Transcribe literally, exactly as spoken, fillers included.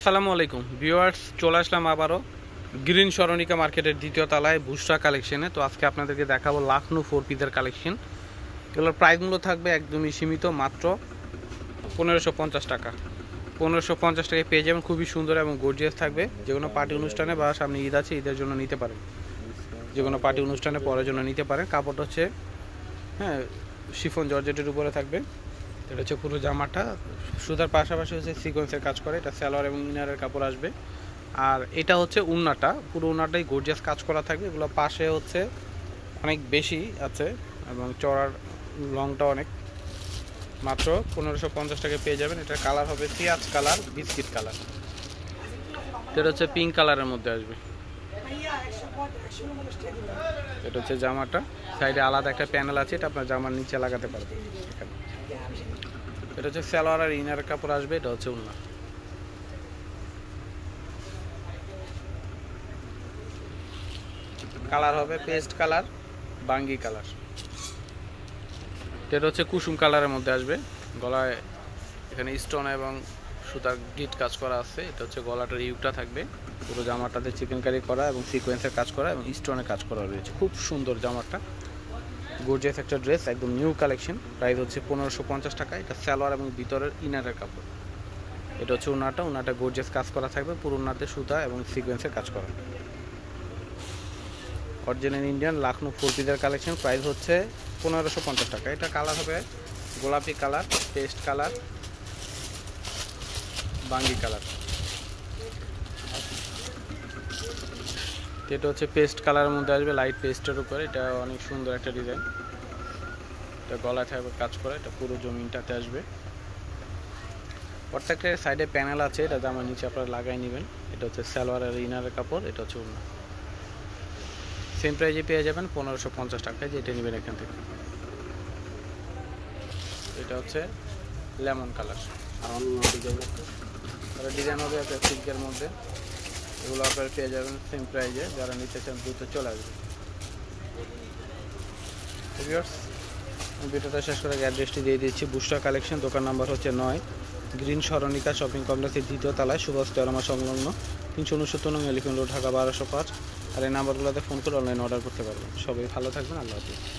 আসসালামু আলাইকুম ভিউয়ার্স, চলে আসলাম আবারও গ্রিন সরণিকা মার্কেটের দ্বিতীয় তলায় বুসরা কালেকশনে। তো আজকে আপনাদেরকে দেখাবো লাখনৌ ফোর পিসের কালেকশন। এগুলোর প্রাইসগুলো থাকবে একদমই সীমিত, মাত্র পনেরোশো পঞ্চাশ টাকা। পনেরোশো পঞ্চাশ টাকায় পেয়ে যাবেন, খুবই সুন্দর এবং গর্জিয়াস থাকবে। যে কোনো পার্টি অনুষ্ঠানে বা সামনে ঈদ আছে, ঈদের জন্য নিতে পারেন, যে কোনো পার্টি অনুষ্ঠানে পরার জন্য নিতে পারেন। কাপড়টা হচ্ছে হ্যাঁ শিফন জর্জেটের উপরে থাকবে। এটা হচ্ছে পুরো জামাটা সুতার পাশাপাশি হচ্ছে সিকোয়েন্সের কাজ করে। এটা সালোয়ার এবং ইনারের কাপড় আসবে। আর এটা হচ্ছে উন্নাটা, পুরো উন্নাটাই গর্জিয়াস কাজ করা থাকবে। এগুলো পাশে হচ্ছে অনেক বেশি আছে এবং চড়ার লংটা অনেক। মাত্র পনেরোশো পঞ্চাশ টাকায় পেয়ে যাবেন। এটার কালার হবে পেঁয়াজ কালার, বিস্কিট কালার। এটা হচ্ছে পিঙ্ক কালারের মধ্যে আসবে। এটা হচ্ছে জামাটা, সাইডে আলাদা একটা প্যানেল আছে, এটা আপনার জামার নিচে লাগাতে পারবেন। এটা হচ্ছে সালোয়ার আর ইনার কাপড় আসবে। এটা হচ্ছে উন্না। কালার হবে পেস্ট কালার, বাঙ্গি কালার। এটা হচ্ছে কুসুম কালারের মধ্যে আসবে। গলায় এখানে স্টোন এবং সুতার গিট কাজ করা আছে। এটা হচ্ছে গলাটার ইউটা থাকবে। পুরো জামাটাতে চিকেন কারি করা এবং সিকোয়েন্সের কাজ করা এবং স্টোনের কাজ করা রয়েছে। খুব সুন্দর জামাটা, গর্জিয়াস একটা ড্রেস, একদম নিউ কালেকশন। প্রাইস হচ্ছে পনেরোশো পঞ্চাশ টাকা। এটা সালোয়ার এবং ভিতরের ইনারের কাপড়। এটা হচ্ছে উনাটা, উনাটা গর্জিয়াস কাজ করা থাকবে। পুরো উনাতে সুতা এবং সিকোয়েন্সের কাজ করা। অরিজিনাল ইন্ডিয়ান লাখনৌ ফোর পিসের কালেকশন। প্রাইস হচ্ছে পনেরোশো পঞ্চাশ টাকা। এটা কালার হবে গোলাপি কালার, পেস্ট কালার, বাঙ্গি কালার। এটা হচ্ছে পেস্ট কালারের মধ্যে আসবে, লাইট পেস্টের উপরে। এটা অনেক সুন্দর একটা ডিজাইন। এটা গলায় থাকবে কাজ করা। এটা পুরো জমিনটাতে আসবে। প্রত্যেকটা সাইডে প্যানেল আছে, এটা জামার নিচে আপনারা লাগাই নেবেন। এটা হচ্ছে সালোয়ার আর ইনারের কাপড়। এটা হচ্ছে উন্না। সেম প্রাইজে পেয়ে যাবেন পনেরোশো পঞ্চাশ টাকায়, যেটা নেবেন এখান থেকে। এটা হচ্ছে লেমন কালার আর অন্য ডিজাইন আছে। আর ডিজাইন হবে একটা সিল্কের মধ্যে। এগুলো আপনারা পেয়ে যাবেন সেম প্রাইজে। যারা নিতে চান দ্রুত চলে আসবে। ভিডিওটা শেষ করে অ্যাড্রেসটি দিয়ে দিচ্ছি। বুসরা কালেকশন, দোকান নাম্বার হচ্ছে নয়, গ্রিন সরণিকা শপিং কমপ্লেক্সের দ্বিতীয় তলায়, সুভাsto আরোমা সংলগ্ন, তিনশো উনসত্তর নং এলিফেন্ট রোড, ঢাকা বারোশো পাঁচ। আর এই নাম্বারগুলোতে ফোন করে অনলাইনে অর্ডার করতে পারবেন। সবাই ভালো থাকবেন। আল্লাহ হাফেজ।